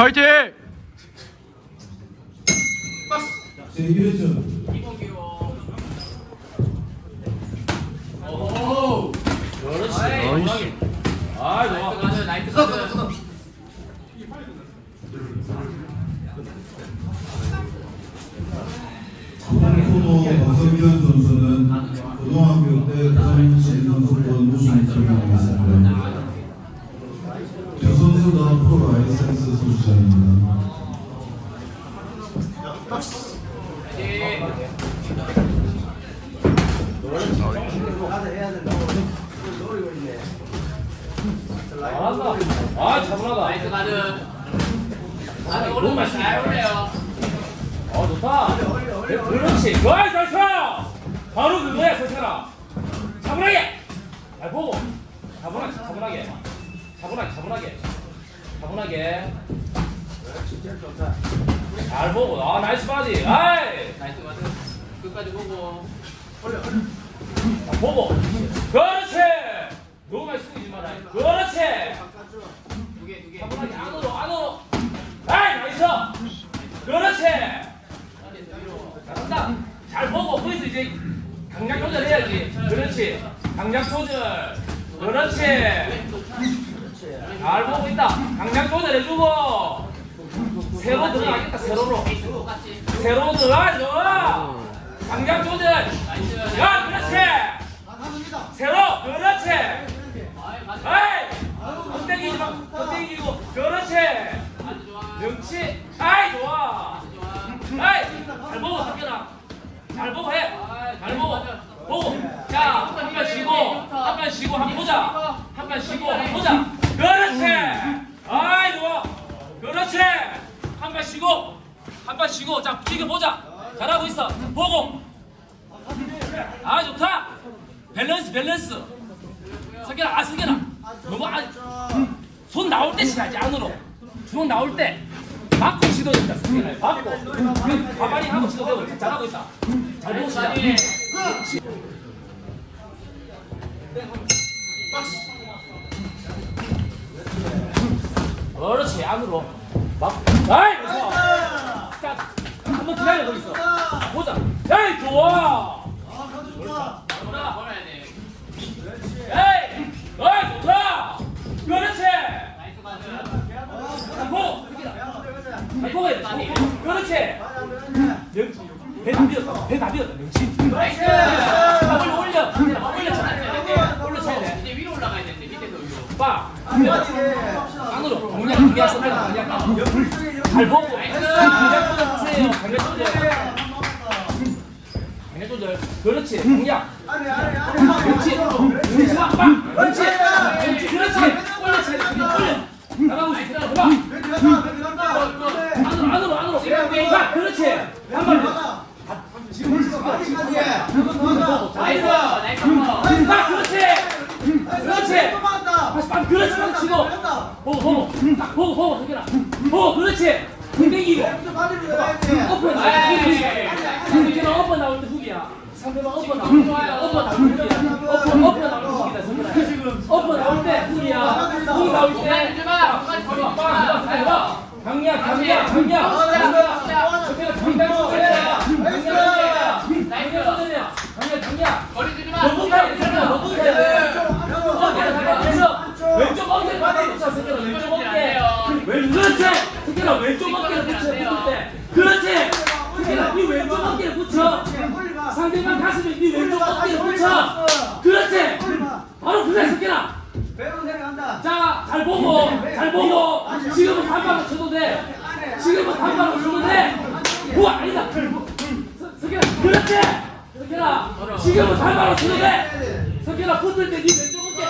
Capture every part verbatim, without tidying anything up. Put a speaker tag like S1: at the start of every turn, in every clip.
S1: 화이팅!
S2: 제일 점.
S3: 오. 그렇지.
S1: 나이스.
S3: 아, 좋아. 나이스, 나이스, 나이스.
S2: 포도 박성균 선수는 고등학교 때 부산시 선수권 우승을 차지했습니다. 두 선수 다 프로 라이센스 소유자입니다.
S3: 잘한다. 아, 차분하다. 나이스 가드. 가드 오른발 잘 올려요. 어, 좋다. 그렇지. 좋아, 잘 쳐. 바로 그거야, 설찬아. 차분하게. 잘 보고. 차분하게, 차분하게. 차분하게, 차분하게. 차분하게. 잘 보고. 아, 나이스 바디. 아이. 나이스 바디. 끝까지 보고. 올려, 올려. 자, 보고. 그렇지. 너무 많이 숙이지 마라. 그렇지. 두 개, 두 개. 차분하게 안으로, 안으로. 아이, 나이스. 그렇지. 잘한다. 잘 보고. 거기서 이제 강약 조절해야지. 그렇지. 강약 조절. 그렇지. 잘 보고 있다. 강약 조절해주고. 세로 들어가겠다. 세로로. 세로 들어가줘. 강약 조절. 야, 그렇지. 세로. 그렇지. 아이. 헛땡기지 마. 헛땡기고. 그렇지. 명치. 아이, 좋아. 아이. 잘 보고 섞여라. 잘 보고 해. 잘 보고. 보고. 자, 한 번 쉬고. 한 번 쉬고. 한 번 보자. 한 번 쉬고. 한 번 보자. 그렇지. 아이, 좋아. 그렇지. 한 번 쉬고. 한 번 쉬고. 자, 지금 보자. 잘하고 있어. 보고. 아, 좋다. 밸런스, 밸런스. 석현아, 아, 석현아. 너무 아, 손 나올 때 시작하지, 안으로. 주먹 나올 때. 받고 시도된다, 석현아. 받고. 가만히 하고 시도되고. 잘하고 있다. 잘 보고 시작. 그렇지, 안으로. 막. 아이, 무서워. 자, 한번 기다려, 거기서. 보자. 에이, 좋아. 에이! 어이, 좋다! 그렇지! 잡고! 잡고 해야 돼. 그렇지! 배 다 비었다. 배 다 비었다. 명치. 나이스! 올려, 올려. 올려 쳐야 돼. 올려 쳐야 돼. 이제 위로 올라가야 되는데, 밑에서 위로. 빠! 안으로. 강약, 강약 써라. 강약. 잘 보고. 강약 조절하세요. 강약 조절. 강약 조절. 그렇지. 강약. 그렇지. 그렇지. 막, 막. 그렇지. 그렇지. 그렇지. 올려 쳐야 돼. 올려. 나가고 있어. 봐. 안으로, 안으로, 안으로. 자, 그렇지. 한 발. 지금 나이스. 나이스. 딱 그렇지. 그렇지. 다시 막 그렇지. 막 치고. 보고, 보고. 딱 보고, 보고. 석현아. 보고, 그렇지. 땡기고. 오픈. 석현아, 오픈 나올 때 훅이야. 상대방 오픈 나올 때 훅이야. 오픈 나올 때 훅이야. 오픈, 오픈 나올 때 훅이다. 석현아. 오픈 나올 때 훅이야. 훅 나올 때. 강야, 강야, 강야. 석현아, 강야 조절해야. 강야 조절해야. 강야 조절해야. 강야, 강야. 거리 주지 마. 너무 가야 돼. 석현아, 너무 가야 돼. 어깨를 잡아서 왼쪽 어깨를 받아붙여. 석현아, 왼쪽 어깨. 그렇지. 석현아, 왼쪽 어깨를 붙여. 붙을 때. 그렇지. 석현아, 네 왼쪽 어깨를 붙여. 상대방 가슴에 네 왼쪽 어깨를 붙여. 그렇지. 바로 그래, 석현아. 자, 잘 보고, 잘 보고. 지금은 한 발로 쳐도 돼. 지금은 한 발로 쳐도 돼. 우와, 아니다. 석현아, 그렇지. 석현아, 지금은 한 발로 쳐도 돼. 석현아, 붙을 때 네 왼쪽 어깨.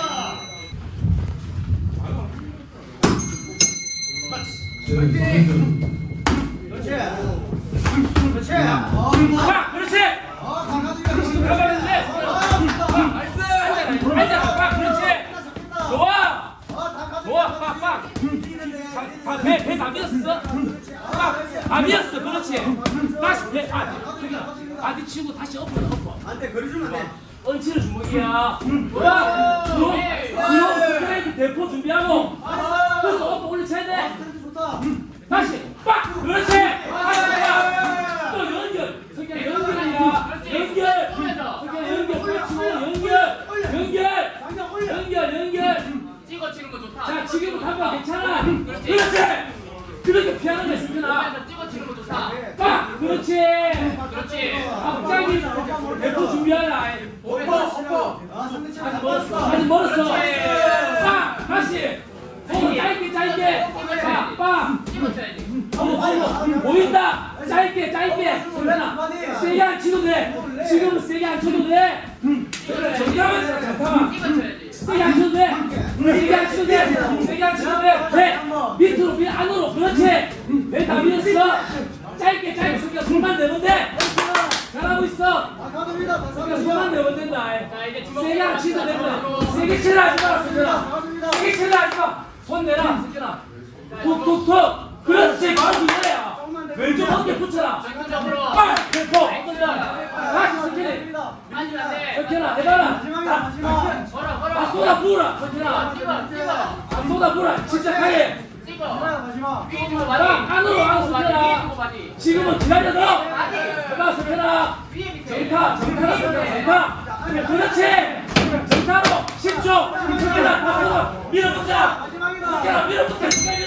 S2: 그렇지.
S3: 그렇지. 자, 그렇지. 지금 가만히 돼. 나이스. 앉아, 빡, 그렇지. 좋아. 좋아, 빡, 빡. 다, 배, 배 다 비었어. 빡, 다 비었어. 그렇지. 다시 배, 아, 바디 치고 다시 엎어, 엎어.
S4: 안돼, 거리 주면 돼.
S3: 얹히는 주먹이야. 좋아. 주먹, 주먹 스트레이트 대포 준비하고. 그래서 엎어 올려쳐야 돼. 다시 빡 그렇지 아, 또 연결 석현아 연결이야 연결 석현아 연결 그렇지 연결 연결 연결 연결
S1: 찍어 치는 거 좋다.
S3: 자 지금부터 한번 괜찮아 그렇지 그렇게 피하는 거 석현아
S1: 찍어 치는 거 좋다.
S3: 빡 그렇지
S1: 그렇지.
S3: 갑자기 대포 준비하라
S1: 오버 오버.
S3: 아직 멀었어 아직 멀었어 빡 다시 어 짧게 짧게 빡빡
S1: 찍어 쳐야지.
S3: 어, 보인다 짧게 짧게 석현아 세게 안 쳐도 돼 지금은 세게 안 쳐도 돼 잠깐만 잠깐만
S1: 찍어 쳐야지.
S3: 세게 안 쳐도 돼 세게 안 쳐도 돼 세게 안 쳐도 돼 밑으로 밑 안으로 그렇지 배다 밀었어 짧게 짧게 석현아 손만 내면 돼 잘하고 있어 석현아 손만 내면 된다
S1: 자 이제 주먹.
S3: 세게 안 치도 된다 세게 치려 하지 마라 석현아 세게 치려 하지 마손 내라 석현아 툭툭툭 그렇지 바로 이거야 왼쪽 어깨 붙여라
S1: 전투적으로.
S3: 아 대포 다시 석현이
S1: 빠지면 안 돼.
S3: 석현아 해봐라
S1: 걸어 걸어.
S3: 아 쏟아 부으라 석현아
S1: 찍어 찍어.
S3: 아 쏟아 부으라 침착하게
S1: 찍어. 위에 주고
S3: 아,
S1: 바디.
S3: 안으로 안
S1: 위에 주고 바디.
S3: 속여라.
S1: 위에 주고 바디.
S3: 지금은 기다려도 해봐 석현아
S1: 위에 밑에.
S3: 정타 정타라 석현아 정타 그렇지 정타로 십 초 석현아 박수로 밀어붙여 석현아 밀어붙여 석현아